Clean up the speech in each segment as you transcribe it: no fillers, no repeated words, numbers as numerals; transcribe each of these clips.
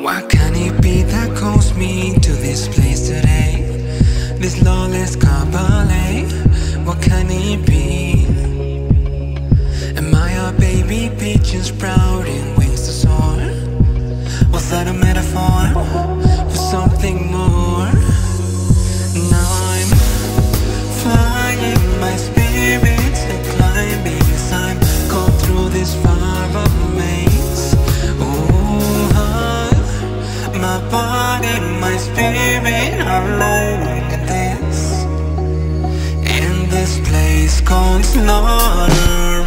What can it be that calls me to this place today? This lawless cabaret. What can it be? Am I a baby pigeon sprouting wings to soar? Was that a metaphor for something more? Now I'm flying, my spirits are climbing as I'm caught through this fire of maze. My body, my spirit are longing at this. In this place called Slaughter.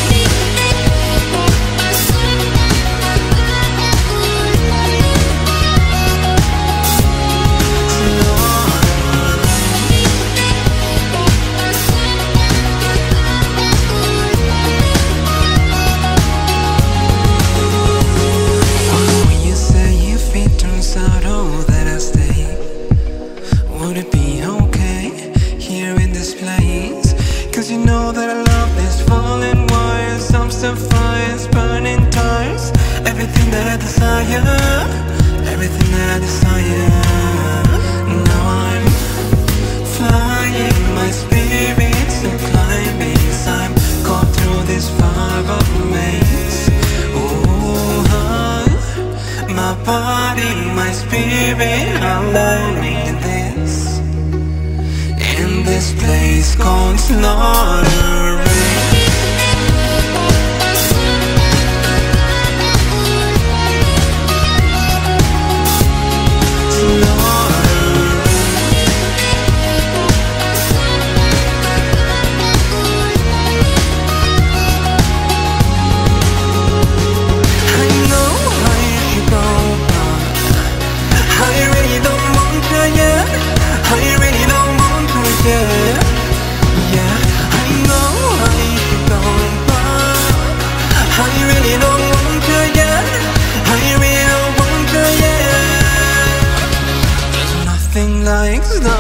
Would it be okay here in this place? Cause you know that I love this falling wires, dumpster fires, burning tires. Everything that I desire, everything that I desire. Now I'm flying, my spirits are climbing as I'm caught through this fire of maze. My body, my spirit are longing in this place called Slaughter. Like